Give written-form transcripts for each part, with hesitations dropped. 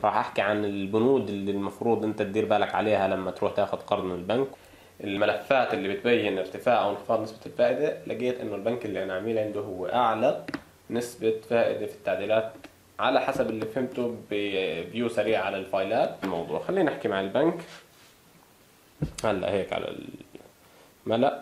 راح احكي عن البنود اللي المفروض انت تدير بالك عليها لما تروح تاخذ قرض من البنك. الملفات اللي بتبين ارتفاع او انخفاض نسبة الفائدة، لقيت انه البنك اللي انا عميل عنده هو اعلى نسبة فائدة في التعديلات على حسب اللي فهمته بفيو سريع على الفايلات. الموضوع خلينا نحكي مع البنك هلا هيك على الملأ.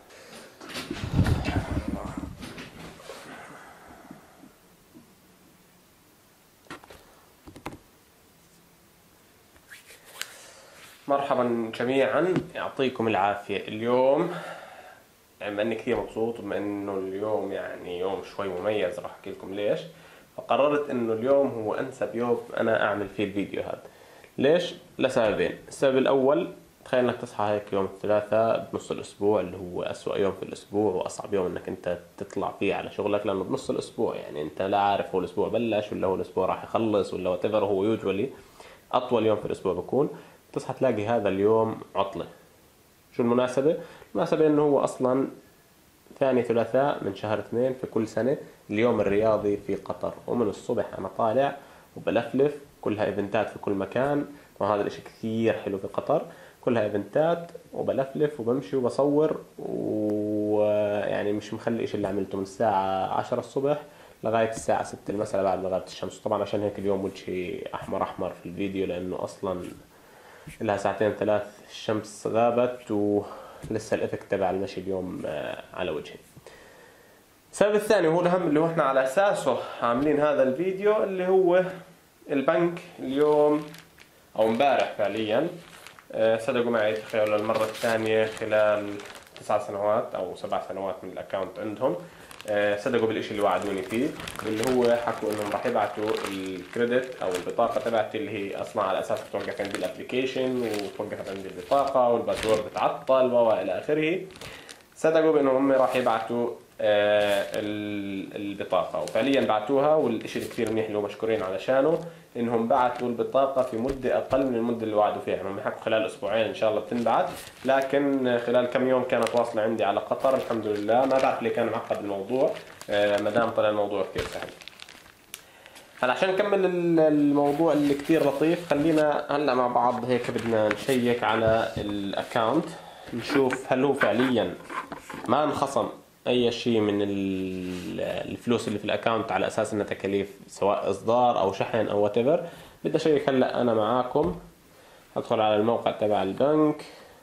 مرحبا جميعا، يعطيكم العافية. اليوم بما اني كثير مبسوط وبما انه اليوم يعني يوم شوي مميز، راح احكي لكم ليش. فقررت انه اليوم هو انسب يوم انا اعمل فيه الفيديو هذا. ليش؟ لسببين. السبب الاول، تخيل انك تصحى هيك يوم الثلاثاء بنص الاسبوع اللي هو اسوأ يوم في الاسبوع واصعب يوم انك انت تطلع فيه على شغلك، لانه بنص الاسبوع يعني انت لا عارف هو الاسبوع بلش ولا هو الاسبوع راح يخلص ولا whatever. هو يوجولي اطول يوم في الاسبوع بكون. تصحى تلاقي هذا اليوم عطلة. شو المناسبة؟ المناسبة انه هو اصلا ثاني ثلاثاء من شهر 2 في كل سنة، اليوم الرياضي في قطر. ومن الصبح انا طالع وبلفلف، كلها ايفنتات في كل مكان، وهذا الاشي كثير حلو في قطر. كلها ايفنتات وبلفلف وبمشي وبصور، ويعني مش مخلي اشي اللي عملته من الساعة 10 الصبح لغاية الساعة 6 المساء بعد ما غابت الشمس. طبعا عشان هيك اليوم وجهي احمر احمر في الفيديو، لانه اصلا لها ساعتين ثلاث الشمس غابت ولسه الافكت تبع المشي اليوم على وجهي. السبب الثاني وهو الأهم، اللي هو احنا على أساسه عاملين هذا الفيديو، اللي هو البنك اليوم أو امبارح فعليا صدقوا معي، تخيلوا للمرة الثانية خلال 9 سنوات أو 7 سنوات من الأكاونت عندهم، صدقوا بالإشي اللي وعدوني فيه، اللي هو حكوا إنهم راح يبعتوا الكريدت أو البطاقة تبعتي، اللي هي أصلا على أساس توقف عندي الأبليكيشن وتوقفت عندي البطاقة والباسورد تعطل وإلى آخره. صدقوا بأنهم هم راح يبعتوا البطاقة، وفعليا بعتوها. والشيء الكثير منيح اللي هو مشكورين علشانه، انهم بعتوا البطاقة في مدة اقل من المدة اللي وعدوا فيها. هم حكوا خلال اسبوعين ان شاء الله بتنبعت، لكن خلال كم يوم كانت واصلة عندي على قطر الحمد لله. ما بعرف ليه كان معقد الموضوع، ما دام طلع الموضوع كثير سهل. هلا عشان نكمل الموضوع اللي كثير لطيف، خلينا هلا مع بعض هيك بدنا نشيك على الاكاونت، نشوف هل هو فعليا ما انخصم اي شيء من الفلوس اللي في الاكاونت على اساس انها تكاليف سواء اصدار او شحن او whatever. بدي اشيك هلا انا معاكم. ادخل على الموقع تبع البنك،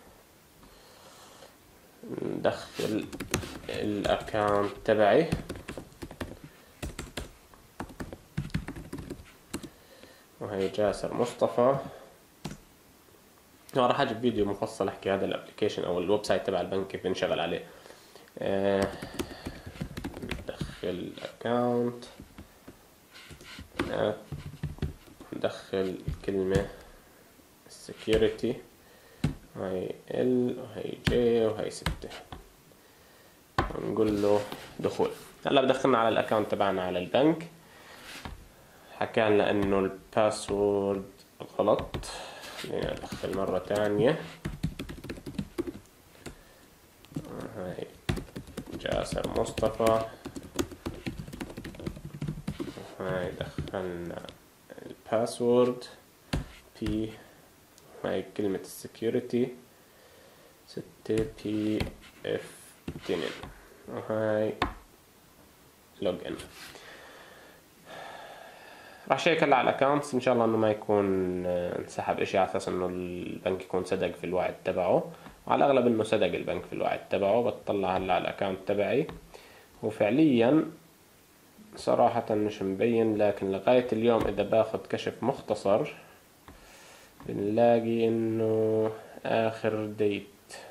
ندخل الاكاونت تبعي، وهي جاسر مصطفى. راح اجيب فيديو مفصل احكي هذا الابلكيشن او الويب سايت تبع البنك كيف بنشغل عليه. ندخل الاكاونت، ندخل كلمة security، هاي ال وهي جي وهي 6، ونقول له دخول. هلا بدخلنا على الاكاونت تبعنا على البنك. حكى لنا انه الباسورد غلط، خلينا ندخل مرة ثانية. هاي جاسر مصطفى، هاي دخلنا الباسورد بي، هاي كلمة السكيورتي 6 بي اف 2، وهاي لوج ان. راح شيك هلا على الاكونتس، ان شاء الله انه ما يكون انسحب اشي، على اساس انه البنك يكون صدق في الوعد تبعه. وعلى الاغلب انه صدق البنك في الوعد تبعه. بتطلع هلا على الاكونت تبعي، وفعليا صراحة مش مبين، لكن لغاية اليوم اذا باخد كشف مختصر بنلاقي انه اخر ديت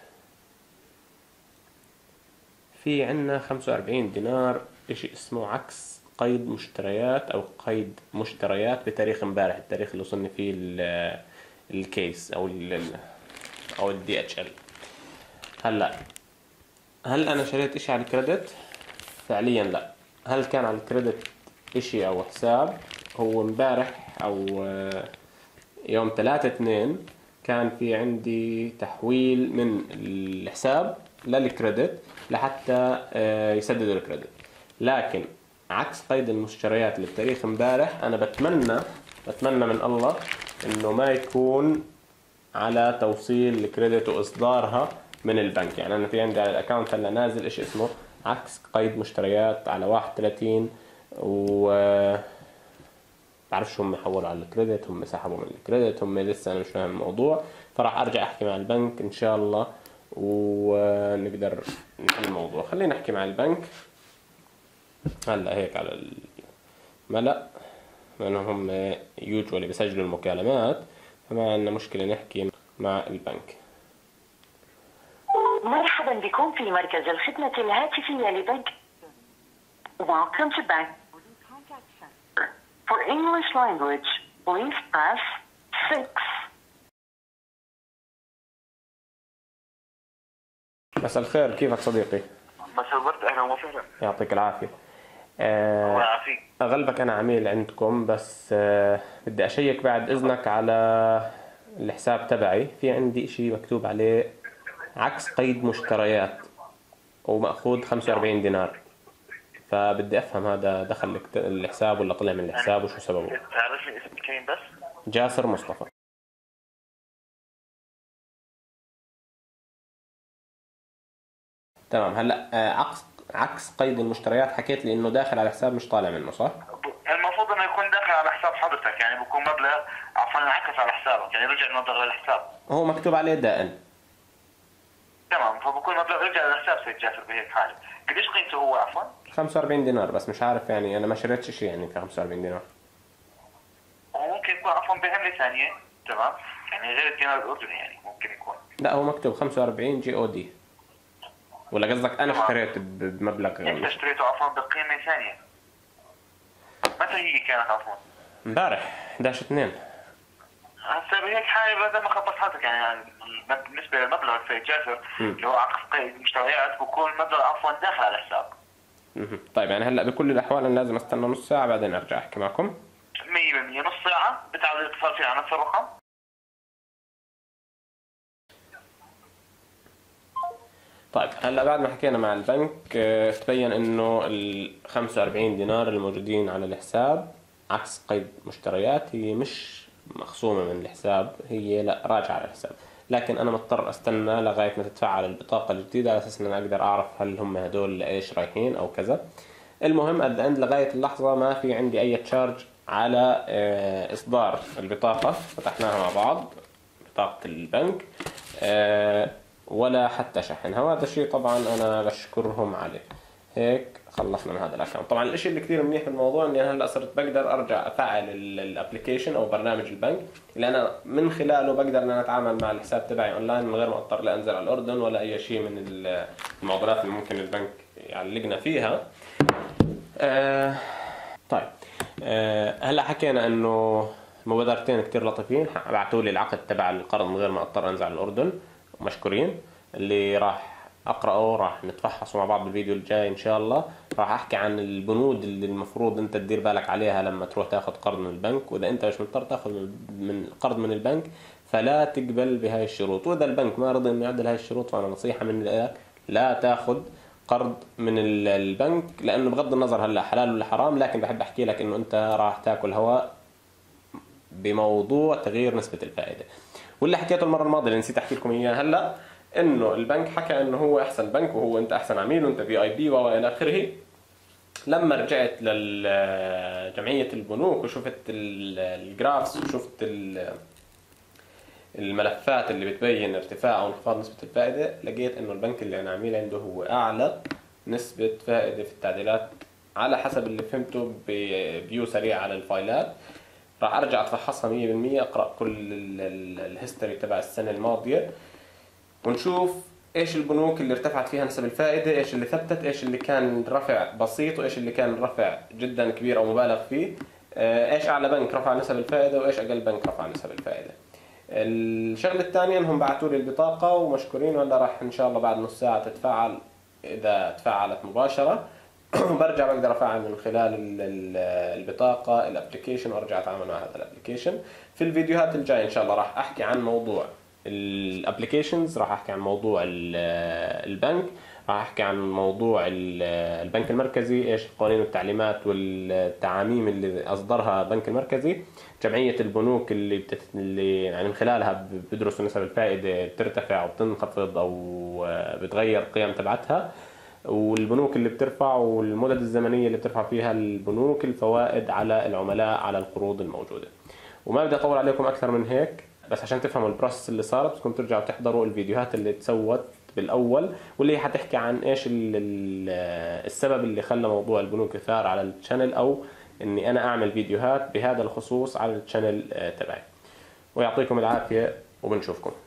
في عنا 45 دينار، اشي اسمه عكس قيد مشتريات او قيد مشتريات بتاريخ امبارح، التاريخ اللي وصلني فيه الكيس او الدي اتش ال. هلا هل انا شريت اشي على الكريدت؟ فعليا لا. هل كان على الكريدت اشي او حساب؟ هو امبارح او يوم 3/2 كان في عندي تحويل من الحساب للكريدت لحتى يسددوا الكريدت. لكن عكس قيد المشتريات اللي بتاريخ امبارح، انا بتمنى بتمنى من الله انه ما يكون على توصيل الكريدت واصدارها من البنك. يعني انا في عندي على الاكونت هلا نازل اشي اسمه عكس قيد مشتريات على 31 و بعرفش هم حولوا على الكريدت، هم سحبوا من الكريدت، هم لسه انا مش فاهم الموضوع. فراح ارجع احكي مع البنك ان شاء الله ونقدر نحل الموضوع. خلينا نحكي مع البنك هلا هيك على الملأ، لانهم هم يوجوالي بيسجلوا المكالمات، فما عندنا مشكلة نحكي مع البنك. مرحبا بكم في مركز الخدمة الهاتفية لبنك. Welcome to bank. For English language, please press 6. مساء الخير، كيفك صديقي؟ مساء الورد، اهلا وسهلا. يعطيك العافية. الله يعافيك. أغلبك أنا عميل عندكم، بس بدي أشيك بعد إذنك على الحساب تبعي. في عندي إشي مكتوب عليه عكس قيد مشتريات ومأخوذ 45 دينار، فبدي أفهم هذا دخل الحساب ولا طلع من الحساب وشو سببه؟ تعرفني اسم الكريم بس؟ جاسر مصطفى. تمام. هلا عكس قيد المشتريات حكيت لي انه داخل على حساب مش طالع منه، صح؟ المفروض انه يكون داخل على حساب حضرتك، يعني بكون مبلغ عفوا انعكس على حسابك، يعني رجع المبلغ للحساب. هو مكتوب عليه دائن. تمام، فبكون مبلغ رجع للحساب سيد جاسر بهيك حاله. قديش قيمته هو عفوا؟ 45 دينار، بس مش عارف يعني انا ما شريتش شيء يعني ب 45 دينار. وممكن يكون عفوا بعمله ثانيه، تمام؟ يعني غير الدينار الاردني، يعني ممكن يكون. لا، هو مكتوب 45 GOD. ولا قصدك انا اشتريت بمبلغ؟ انت اشتريته عفوا بقيمه ثانيه. متى هي كانت عفوا؟ امبارح 11/2. هسه بهيك حاله بدل ما خبص حضرتك، يعني بالنسبه للمبلغ سيد جاسر اللي هو عقد قيد المشتريات بكون المبلغ عفوا داخل على الحساب. طيب يعني هلا بكل الاحوال انا لازم استنى نص ساعه بعدين ارجع احكي معكم؟ 100%. نص ساعه بتعود الاتصال فيها على نفس الرقم. طيب هلا بعد ما حكينا مع البنك تبين انه ال 45 دينار الموجودين على الحساب عكس قيد مشتريات هي مش مخصومة من الحساب، هي لا راجعة على الحساب. لكن انا مضطر استنى لغاية ما تتفعل البطاقة الجديدة على اساس ان انا اقدر اعرف هل هم هدول لايش رايحين او كذا. المهم عند لغاية اللحظة ما في عندي اي تشارج على اصدار البطاقة. فتحناها مع بعض، بطاقة البنك، ولا حتى شحن. هذا الشيء طبعا انا بشكرهم عليه. هيك خلصنا من هذا الاكونت. طبعا الشيء اللي كثير منيح بالموضوع اني انا هلا صرت بقدر ارجع افعل الابلكيشن او برنامج البنك اللي انا من خلاله بقدر ان انا اتعامل مع الحساب تبعي اونلاين من غير ما اضطر لا انزل على الاردن ولا اي شيء من المعضلات اللي ممكن البنك يعلقنا فيها. طيب هلا حكينا انه مبادرتين كتير لطيفين، بعثوا لي العقد تبع القرض من غير ما اضطر انزل على الاردن، مشكورين. اللي راح اقراه راح نتفحصه مع بعض بالفيديو الجاي ان شاء الله. راح احكي عن البنود اللي المفروض انت تدير بالك عليها لما تروح تاخذ قرض من البنك، واذا انت مش مضطر تاخذ من قرض من البنك فلا تقبل بهاي الشروط. واذا البنك ما رضي انه يعدل هاي الشروط فانا نصيحه مني لك لا تاخذ قرض من البنك، لانه بغض النظر هلا حلال ولا حرام، لكن بحب احكي لك انه انت راح تاكل هواء بموضوع تغيير نسبه الفائده. واللي حكيته المره الماضيه اللي نسيت احكي لكم اياه هلا، انه البنك حكى انه هو احسن بنك وهو انت احسن عميل وانت VIP والى اخره. لما رجعت لجمعيه البنوك وشفت الجرافس وشفت الملفات اللي بتبين ارتفاع او انخفاض نسبه الفائده، لقيت انه البنك اللي انا عميل عنده هو اعلى نسبه فائده في التعديلات على حسب اللي فهمته بفيو سريع على الفايلات. راح ارجع اتفحصها 100%، اقرا كل الهيستوري تبع السنه الماضيه ونشوف ايش البنوك اللي ارتفعت فيها نسب الفائده، ايش اللي ثبتت، ايش اللي كان رفع بسيط، وايش اللي كان رفع جدا كبير او مبالغ فيه، ايش اعلى بنك رفع نسب الفائده وايش اقل بنك رفع نسب الفائده. الشغله الثانيه انهم بعثوا لي البطاقه ومشكورين، ولا راح ان شاء الله بعد نص ساعه تتفعل اذا تفعلت مباشره. برجع بقدر افعل من خلال البطاقه الابلكيشن وارجع اتعامل مع هذا الابلكيشن. في الفيديوهات الجايه ان شاء الله راح احكي عن موضوع الابلكيشنز، راح احكي عن موضوع البنك، راح احكي عن موضوع البنك المركزي، ايش القوانين والتعليمات والتعاميم اللي اصدرها البنك المركزي، جمعية البنوك اللي يعني من خلالها بدرسوا نسب الفائدة بترتفع او بتنخفض او بتغير القيم تبعتها، والبنوك اللي بترفع والمدد الزمنية اللي بترفع فيها البنوك الفوائد على العملاء على القروض الموجودة. وما بدي اطول عليكم اكثر من هيك، بس عشان تفهموا البروسس اللي صارت بدكم ترجعوا تحضروا الفيديوهات اللي تسوت بالاول، واللي حتحكي عن ايش السبب اللي خلى موضوع البنوك يثار على الشانل، او اني انا اعمل فيديوهات بهذا الخصوص على الشانل تبعي. ويعطيكم العافية وبنشوفكم.